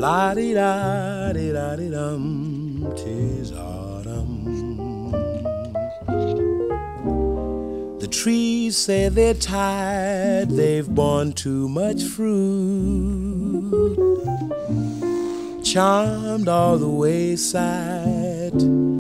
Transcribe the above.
La-di-da-di-da-di-dum, 'tis autumn. The trees say they're tired, they've borne too much fruit, charmed all the wayside